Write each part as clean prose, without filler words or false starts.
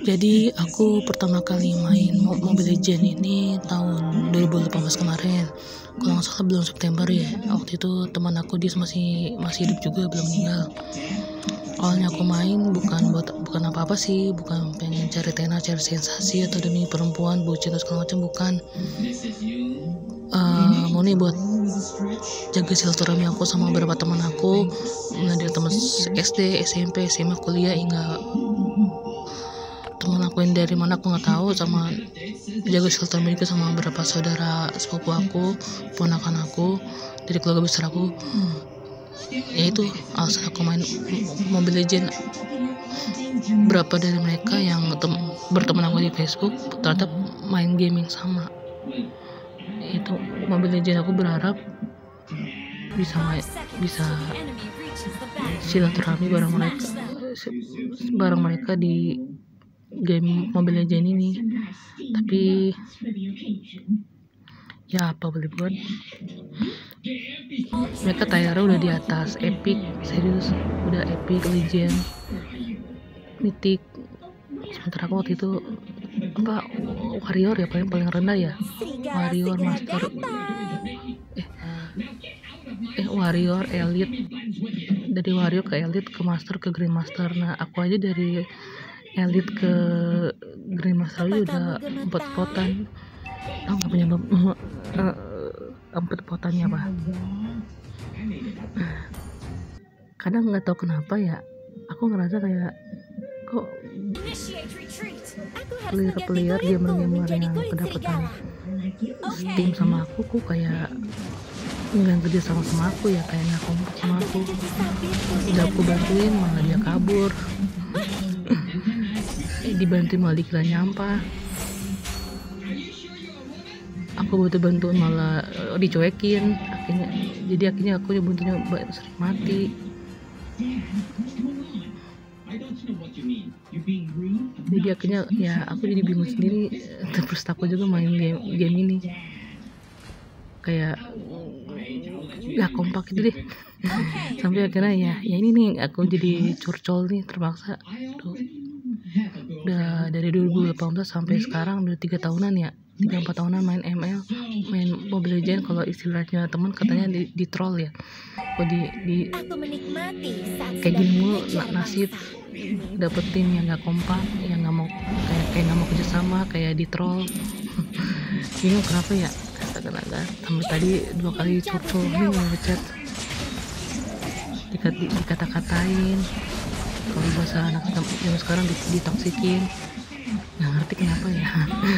Jadi aku pertama kali main Mobile Legends ini tahun 2018 kemarin. Kalau nggak salah bulan September ya. Waktu itu teman aku dia masih hidup juga, belum meninggal. Awalnya aku main bukan apa-apa sih, bukan pengen cari tenar, cari sensasi atau demi perempuan, bucin atau segala macam, bukan. Mau nih buat jaga silaturahmi aku sama beberapa teman aku, dari teman SD, SMP, SMA, kuliah, hingga teman aku yang dari mana aku nggak tahu, sama jaga silaturahmi juga sama beberapa saudara sepupu aku, ponakan aku dari keluarga besar aku. Ya itu alasan aku main Mobile Legends. Berapa dari mereka yang berteman aku di Facebook ternyata main game yang sama. Itu Mobile Legends, aku berharap bisa silaturahmi bareng mereka di game Mobile Legends ini. Tapi ya apa boleh buat, mereka tayarnya udah di atas epic, serius udah epic, legend, mythic. Sementara aku waktu itu warrior ya, paling rendah ya, warrior master, warrior elite. Dari warrior ke elite ke master ke grandmaster. Nah aku aja dari elite ke grandmaster aja udah 4 potan. Tahu nggak penyebab 4 potannya apa? Kadang nggak tahu kenapa ya, aku ngerasa kayak kok player gamer yang kedapatan Steam sama aku kok kayak nggak kerja sama aku ya, kayak nggak kompak sama aku. Udah aku bantuin malah dia kabur. Dibantuin malah dikira nyampah. Aku butuh bantuan malah dicuekin. Akhirnya aku bantunya sering mati. Jadi akhirnya ya aku jadi bingung sendiri, terus takut juga main game ini, kayak gak kompak gitu deh. Sampai akhirnya ya ini nih aku jadi curcol nih, terpaksa. Udah dari 2018 sampai sekarang udah 3 tahunan ya, 3-4 tahunan main ML, main Mobile Legends. Kalau istilahnya teman katanya di troll ya. Kok di kayak gini mulu, nasib dapet tim yang nggak kompak, yang nggak mau kayak nggak mau kerjasama, kayak di troll. Bingung kenapa ya, kata-kata sampai tadi 2 kali curcol nih ngechat, dikata-katain. Kalau bahasa anak zaman sekarang ditoksikin, nggak ngerti kenapa ya.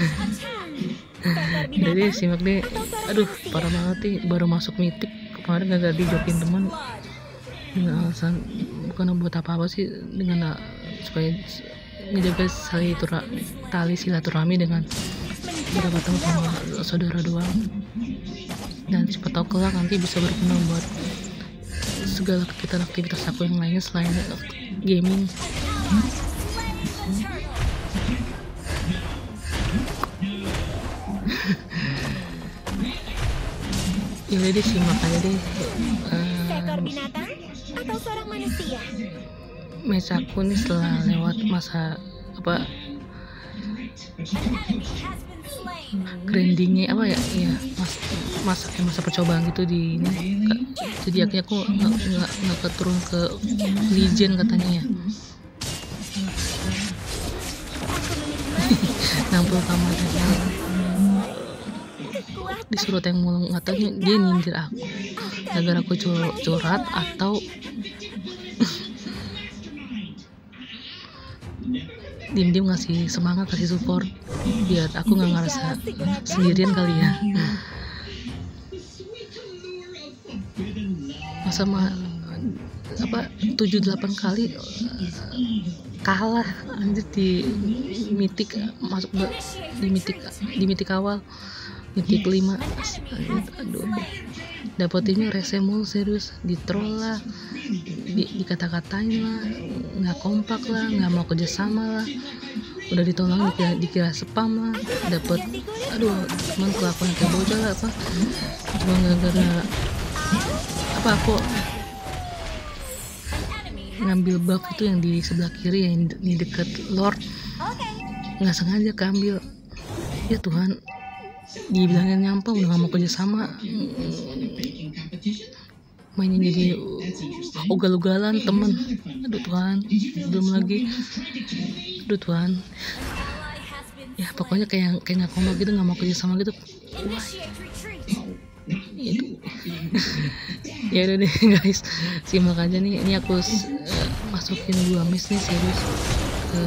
Jadi simak deh, aduh parah banget nih, baru masuk mythic kemarin gak dijokin teman dengan alasan bukan buat apa-apa sih, dengan supaya ngejaga tali silaturahmi dengan beberapa teman sama saudara doang, dan siapa tahu kelak nanti bisa berguna buat segala kegiatan aktivitas aku yang lainnya selain gaming. Ya udah deh, simak aja deh. Seekor binatang atau seorang manusia? Match aku nih setelah lewat masa grindingnya masa percobaan gitu di ini. Jadi akhirnya aku nggak keturun ke legend katanya ya. 60 tamatnya disuruh tank mulu, nggak tahu dia nyindir aku agar aku curhat atau diem ngasih semangat, kasih support biar aku nggak ngerasa sendirian kali ya. Masa 7-8 kali kalah anjir di mythic, masuk di mythic awal, mythic 5. Aduh, dapetinnya rese mulu, serius, di troll lah, dikata-katain lah, nggak kompak lah, nggak mau kerjasama lah, udah ditolong dikira spam lah, dapet teman kelakuan kayak bocah lah, cuma gara-gara aku ngambil buff itu yang di sebelah kiri, yang di dekat Lord. nggak sengaja keambil. Ya Tuhan, dibilangnya nyampah udah nggak mau kerja sama, mainnya jadi ugal-ugalan temen. Aduh Tuhan, belum lagi, aduh Tuhan, ya pokoknya kayak nggak kompak gitu, nggak mau kerja sama gitu. Wah, itu ya udah deh guys, simak aja nih. Ini aku masukin 2 match nih serius ke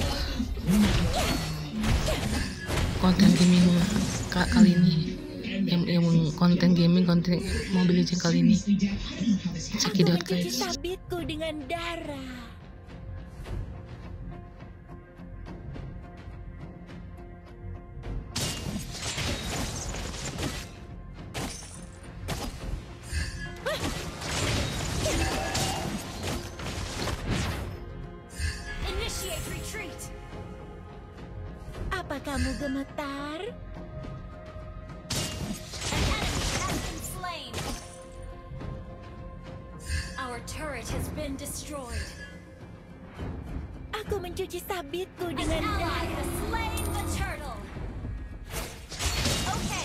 konten gaming kali ini, yang konten gaming, konten Mobile Legends kali ini. Cekidot guys. Sabitku dengan darah. Initiate retreat. Apa kamu gemetar? An enemy has been slain. Our turret has been destroyed. Aku mencuci sabitku dengan darah. An ally has slain the turtle. Okay.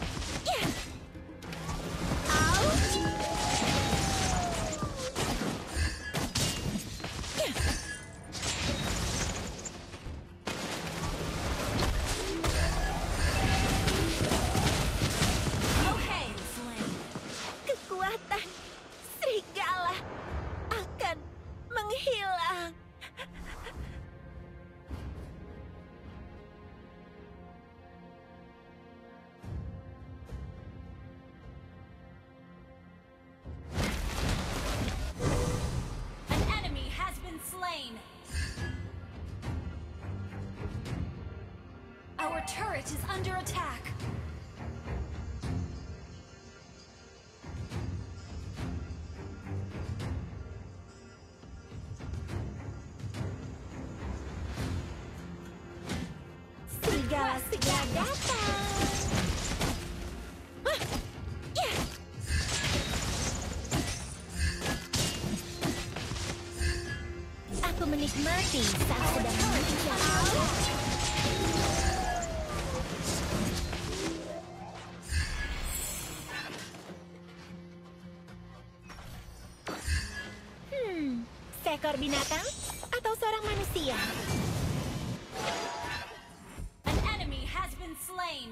Kekuatan serigala akan menghilang. An enemy has been slain. Our turret is under attack. Serigala segera datang. Aku menikmati saat sedang mengejar. Seekor binatang atau seorang manusia? An enemy has been slain.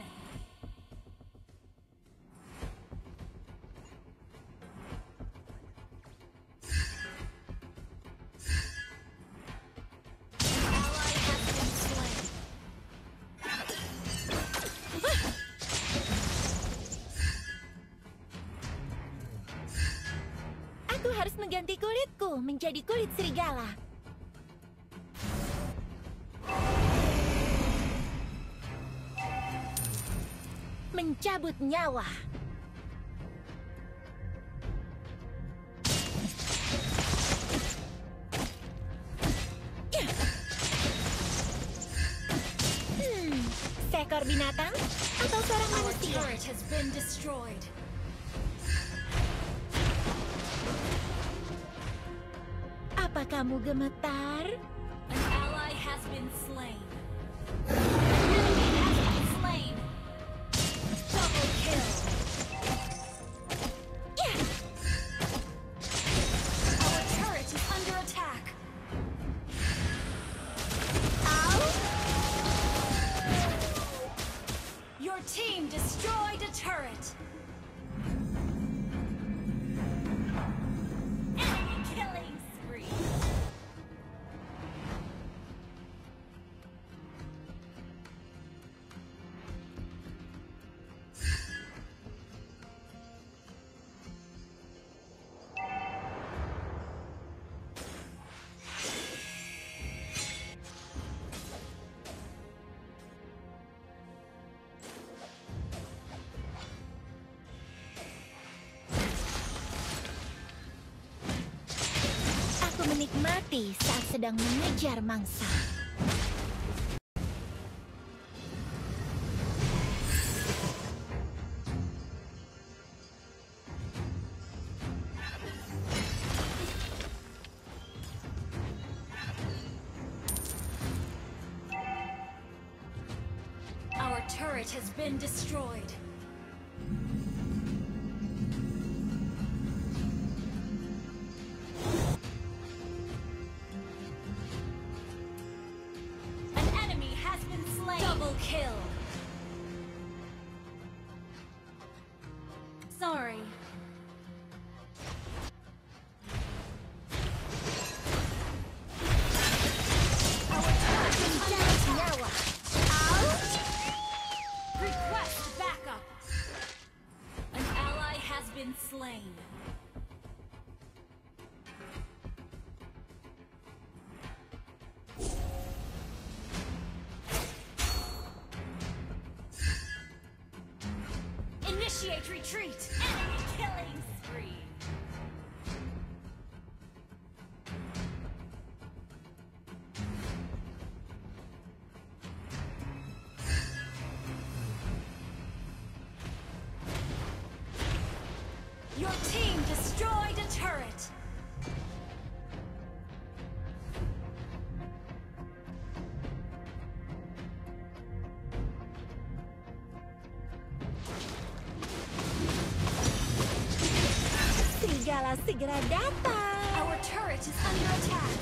Ally has been slain. Aku harus mengganti kulitku menjadi kulit serigala. Mencabut nyawa. Seekor binatang atau seorang manusia? Our turret has been destroyed. Apa kamu gemetar? An ally has been slain. An enemy has been slain. Double kill. Our turret is under attack. Ow! Your team destroyed a turret. Enemy killing spree. Menikmati saat sedang mengejar mangsa. turret has been destroyed. An enemy has been slain. Double kill. Sorry. Request backup. An ally has been slain. Initiate retreat. Enemy killing spree. Your team destroyed a turret. Serigala segera datang. Our turret is under attack.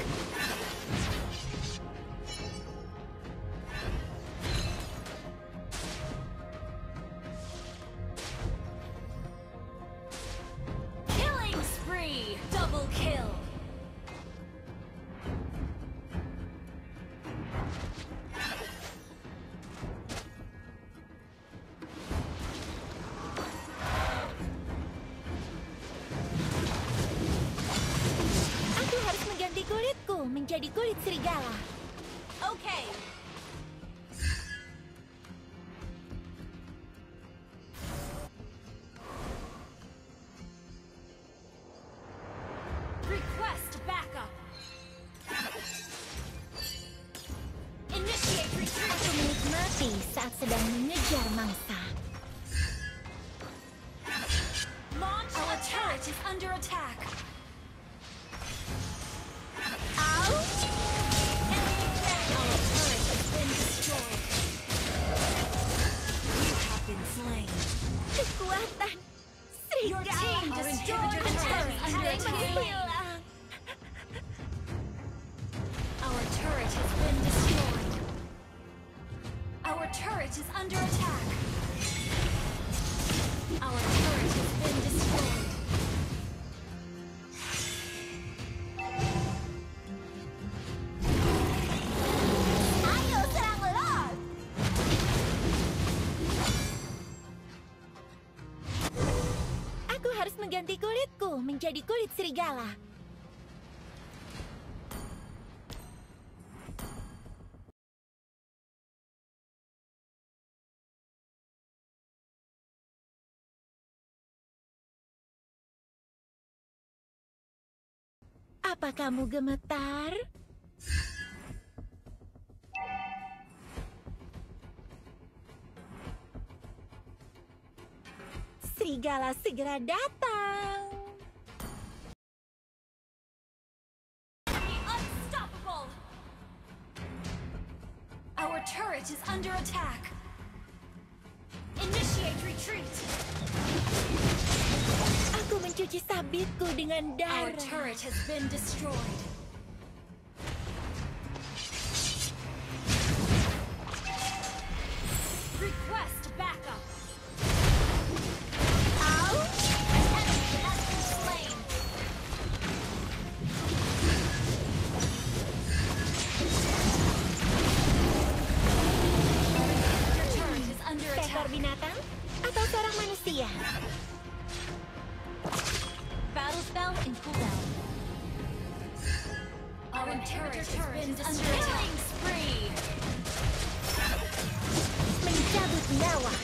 Killing spree. Double kill. Aku harus mengganti kulitku menjadi kulit serigala. Okay. Request backup. Initiate retreat. Aku menikmati saat sedang mengejar mangsa. Launch. Our turret is under attack. Ouch! Our turret has been destroyed. You have been slain. Kekuatan Your serigala. team destroyed a turret under attack. Menghilang. Our turret has been destroyed. Our turret is under attack. Our turret has been destroyed. Ayo serang Lord. Aku harus mengganti kulitku menjadi kulit serigala. Apa kamu gemetar? Serigala segera datang. Unstoppable! Our turret is under attack. Initiate retreat. Aku mencuci sabitku dengan Our darah. turret has been destroyed. Request backup. Ouch! An enemy has been slain. Your turret is under Seekor attack. binatang atau seorang manusia? Battle spell in cooldown. Our turret has been destroyed. Killing spree. Mencabut nyawa.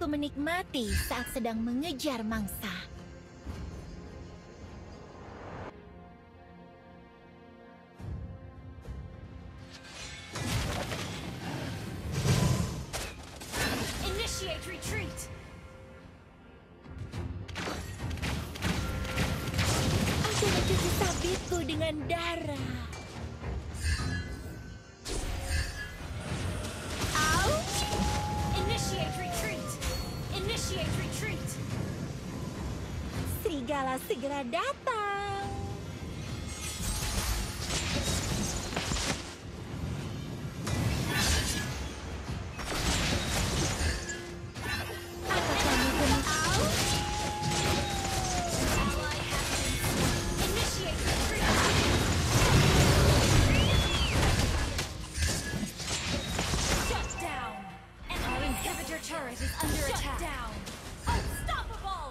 Aku menikmati saat sedang mengejar mangsa. Initiate retreat. Aku mencuci sabitku dengan darah. Initiate retreat. Initiate retreat. Serigala segera datang. Apa kamu gemetar? Ally has been. Initiate retreat. Shut down. And our inhibitor turret is under attack. Shut down. Unstoppable.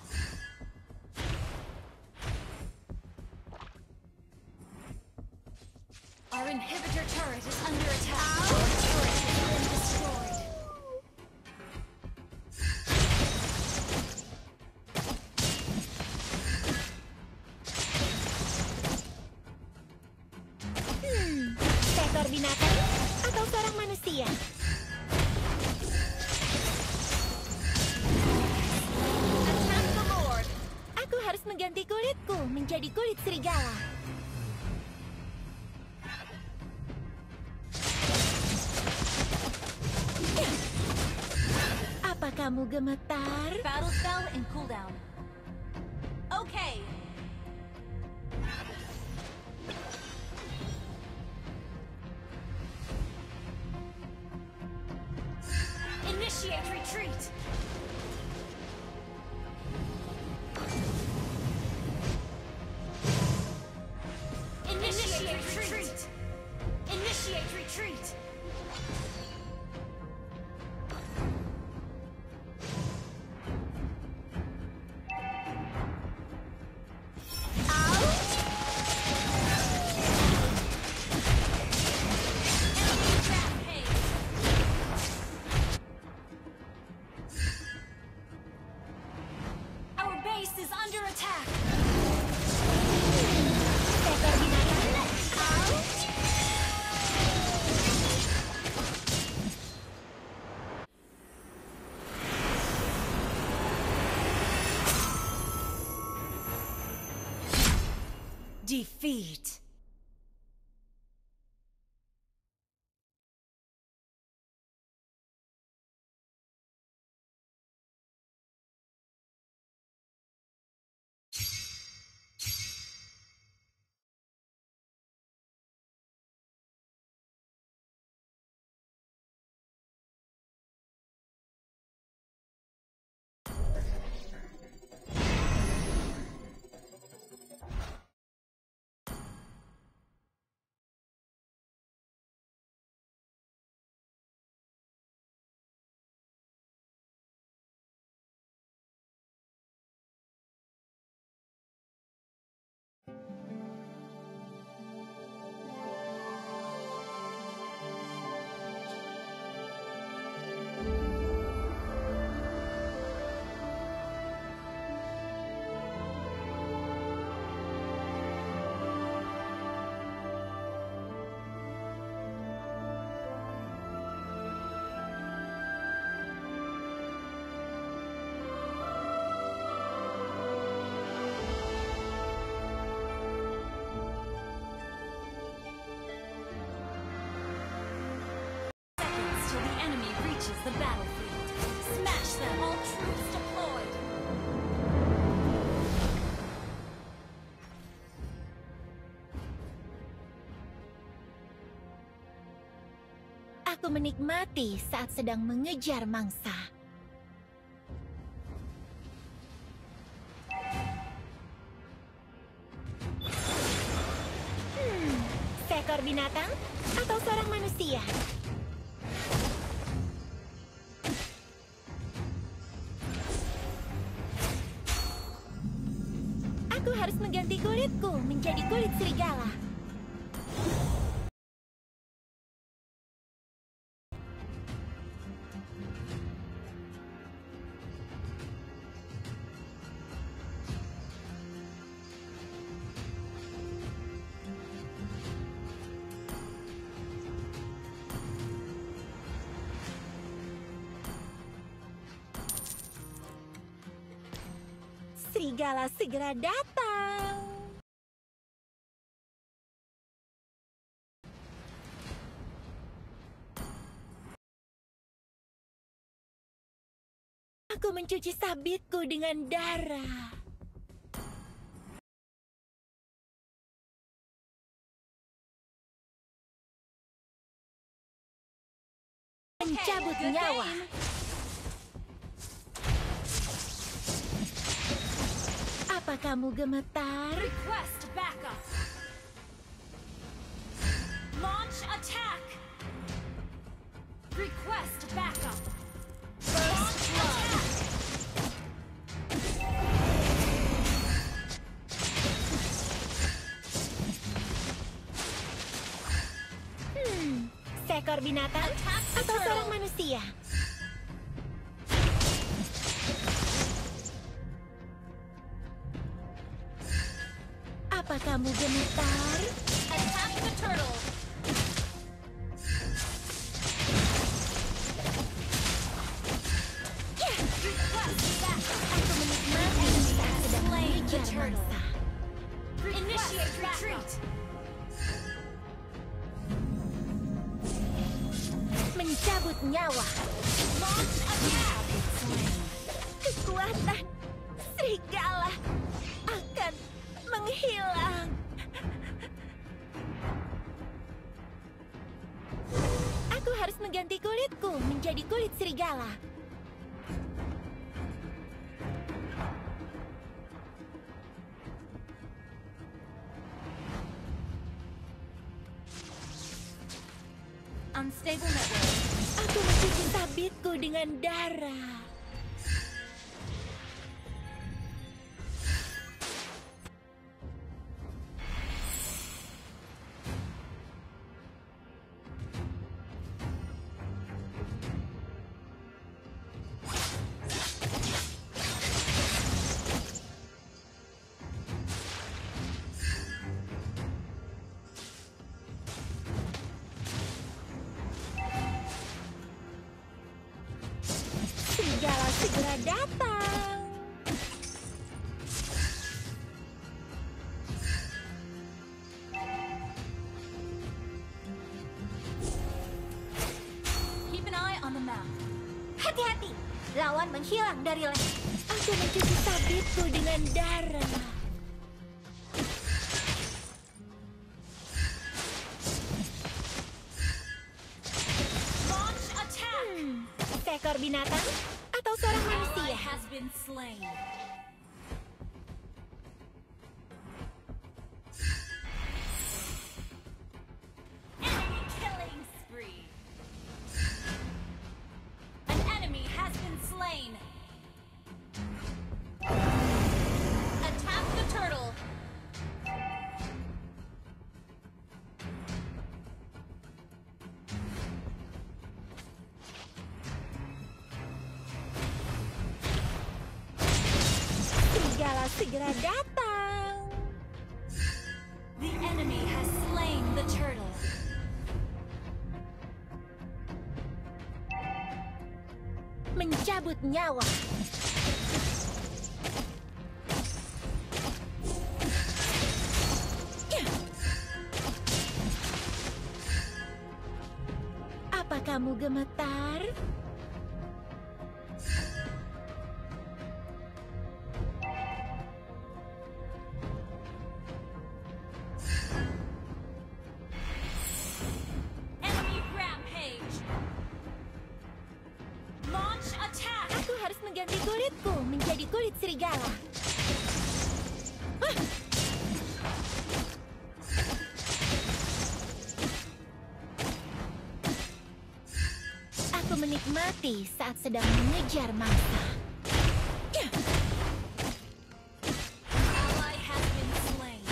Our inhibitor turret is under attack. Our turret has been destroyed. Seekor binatang atau seorang manusia? Attack the Lord. Aku harus mengganti kulitku menjadi kulit serigala. Apa kamu gemetar? Battle spell and cooldown. Okay. Initiate retreat. Initiate retreat. Initiate retreat. Enemy rampage. Our base is under attack. Seekor binatang? Defeat. Seconds till the enemy reaches the battlefield. Smash them, all troops deployed. Aku menikmati saat sedang mengejar mangsa. Seekor binatang atau seorang manusia? Aku harus mengganti kulitku menjadi kulit serigala. Serigala segera datang. Aku mencuci sabitku dengan darah. Mencabut nyawa. Apa kamu gemetar? Request backup. Launch attack. Request backup. First blood. Seekor binatang atau seorang manusia? Apa kamu gemetar? Attack the turtle. Request backup. Aku menikmati saat sedang mengejar mangsa. Initiate retreat. Mencabut nyawa. Launch attack. Kekuatan serigala akan menghilang. Aku harus mengganti kulitku menjadi kulit serigala. Unstable network. Aku mencuci sabitku dengan darah. Serigala segera datang. Keep an eye on the map. Hati-hati, lawan menghilang dari leher. Aku mencuci sabitku dengan darah. Launch attack. Seekor binatang atau seorang Ally manusia? has been slain. Enemy killing spree. An enemy has been slain. Attack the turtle. Serigala segera datang. The enemy has slain the turtle. Mencabut nyawa. Apa kamu gemetar? Enemy rampage. Launch attack. Aku harus mengganti kulitku menjadi kulit serigala. Aku menikmati saat sedang mengejar mangsa. Ally has been slain.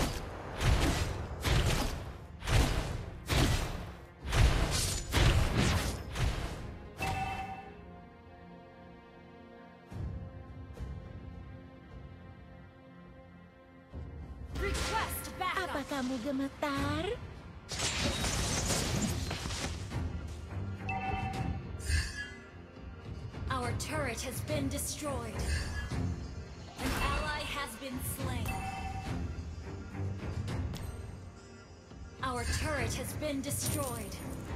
Request Apa backup. kamu gemetar? Our turret has been destroyed. An ally has been slain. Our turret has been destroyed.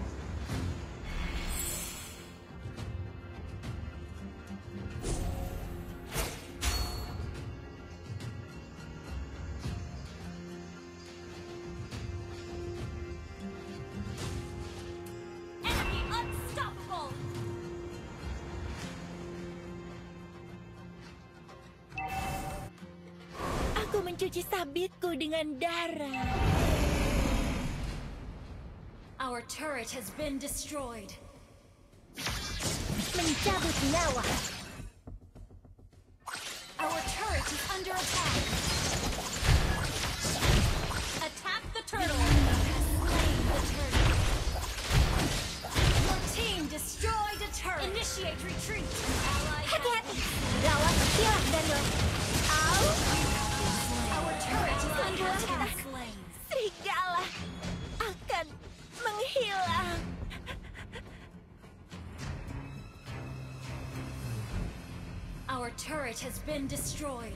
Enemy unstoppable. Aku mencuci sabitku dengan darah. Our turret has been destroyed. Mencabut nyawa. Our turret is under attack. Attack the turtle. Has slain the turtle. Your team destroyed a turret. Initiate retreat. Ally has Hati-hati. Lawan menghilang dari langit. Au! Our turret is under Ally attack. has serigala akan menghilang. Our turret has been destroyed.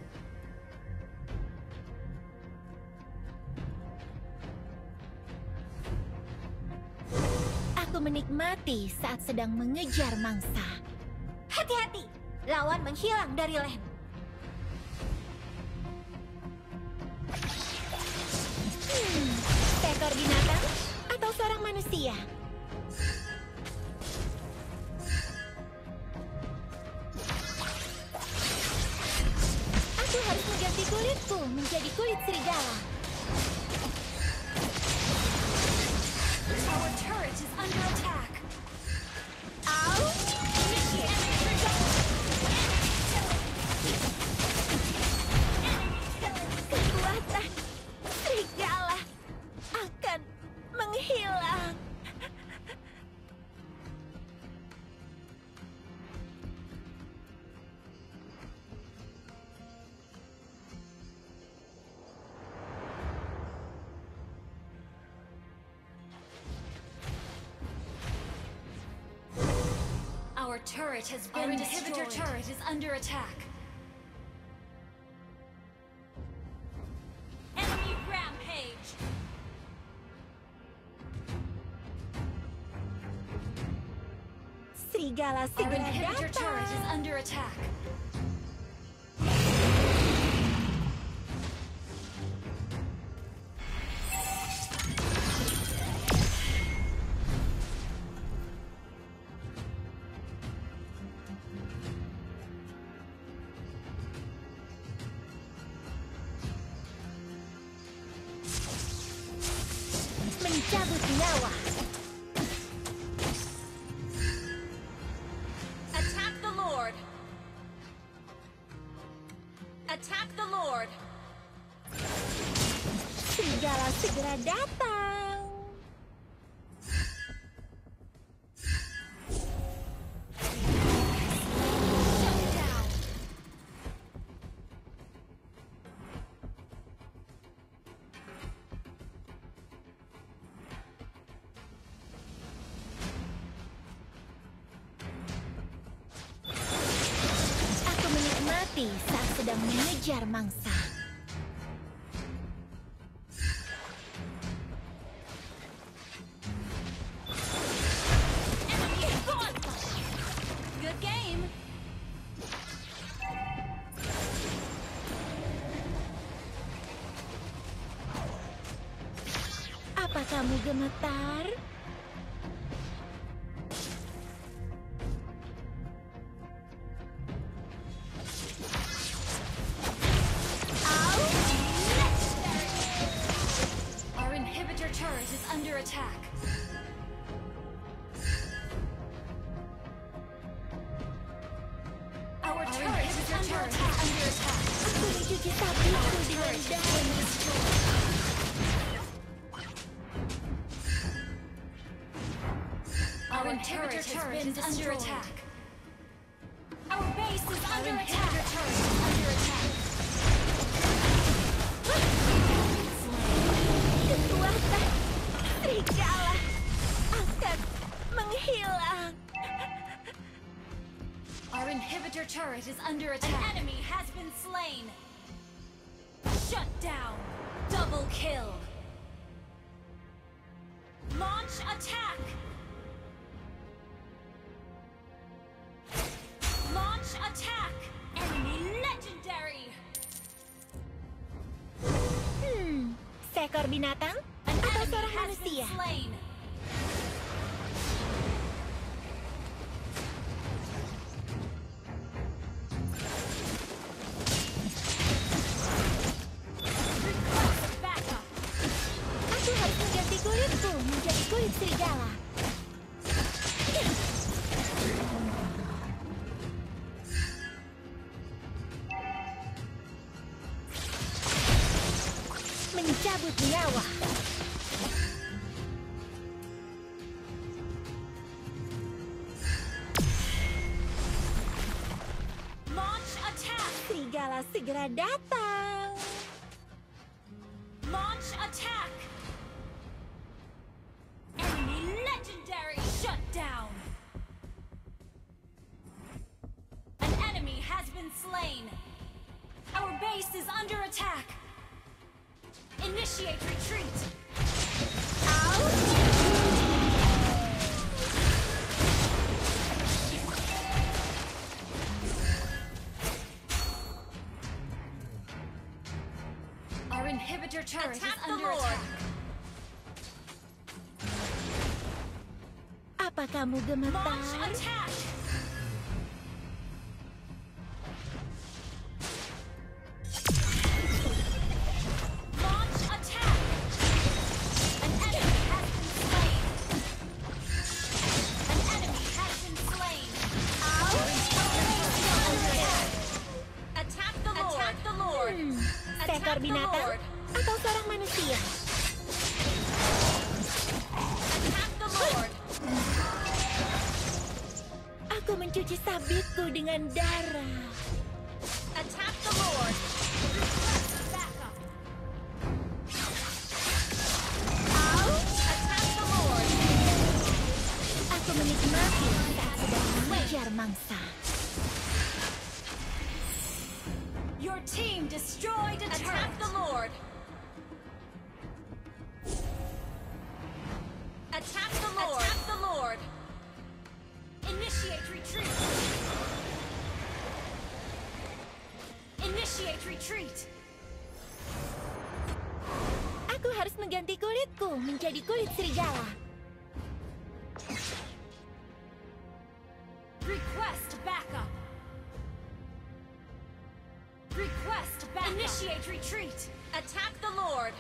Aku menikmati saat sedang mengejar mangsa. Hati-hati, lawan menghilang dari lane. Seekor binatang atau seorang manusia? Aku harus mengganti kulitku menjadi kulit serigala. Our turret is under attack. Au! Initiate retreat. Kekuatan serigala akan menghilang. Our turret has been destroyed. Our inhibitor turret is under attack. Enemy rampage. Serigala Our segera inhibitor turret is datang. under attack. Mencabut nyawa. Attack the Lord. Attack the Lord. Serigala segera datang. Shut down. Aku menikmati saat sedang mengejar mangsa. Enemy is gone. Good game. Apa kamu gemetar? Au! Our inhibitor turret is under attack. Our turret is under attack. Aku mencuci sabitku dengan darah. Our inhibitor turret is under attack. Our base is under attack. Under attack. Kekuatan serigala akan menghilang. Our inhibitor turret is under attack. An enemy has been slain. Shut down. Double kill. Launch attack. Launch attack. Enemy legendary. Seekor binatang An atau enemy seorang has been manusia? slain. Request backup. Aku harus mengganti kulitku menjadi kulit serigala. Mencabut nyawa. Launch attack. Serigala segera datang. Launch attack. Enemy legendary. Shut down. An enemy has been slain. Our base is under attack. Initiate retreat. Our inhibitor turret is under attack. Apa kamu Launch gemetar? attack. Launch attack. An enemy has been slain. An enemy has been slain. Attack the Lord. Attack the Lord. Seekor binatang atau seorang manusia? Attack the Lord. Aku mencuci sabitku dengan darah. Attack the Lord. Request backup. Attack the Lord. Aku menikmati saat sedang mengejar mangsa. Your team destroyed a turret. Attack the Lord. Attack the Lord. Attack the Lord. Initiate retreat. Initiate retreat. Aku harus mengganti kulitku menjadi kulit serigala. Request backup. Request backup. Initiate retreat. Attack the Lord.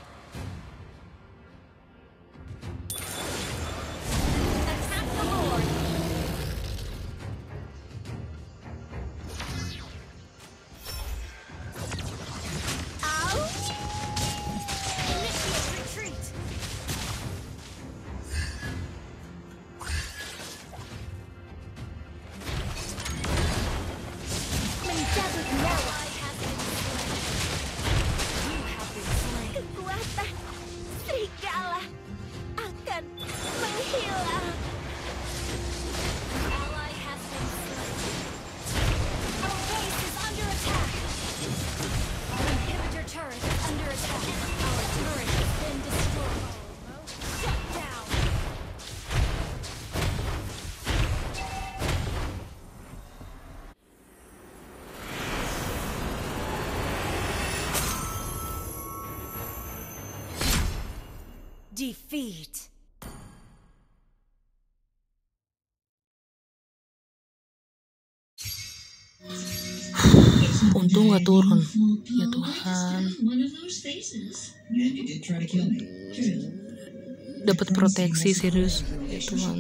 Attack the Lord. Initiate retreat. Mencabut nyawa. Ally has been slain. You have been slain. Kekuatan serigala akan menghilang. Ally has been slain. Our base is under attack. Our inhibitor turret is under attack. Our turret has been destroyed. Shut down. Defeat. Untung gak turun. Ya Tuhan. Dapat proteksi serius. Ya Tuhan.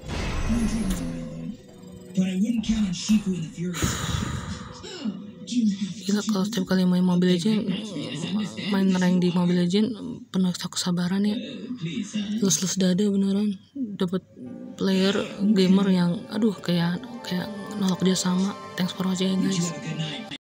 Gila kalau setiap kali main Mobile Legends, main rank di Mobile Legends penuh kesabaran ya. Lus-lus dada beneran. Dapat player gamer yang aduh kayak nolak dia sama. Thanks for watching guys.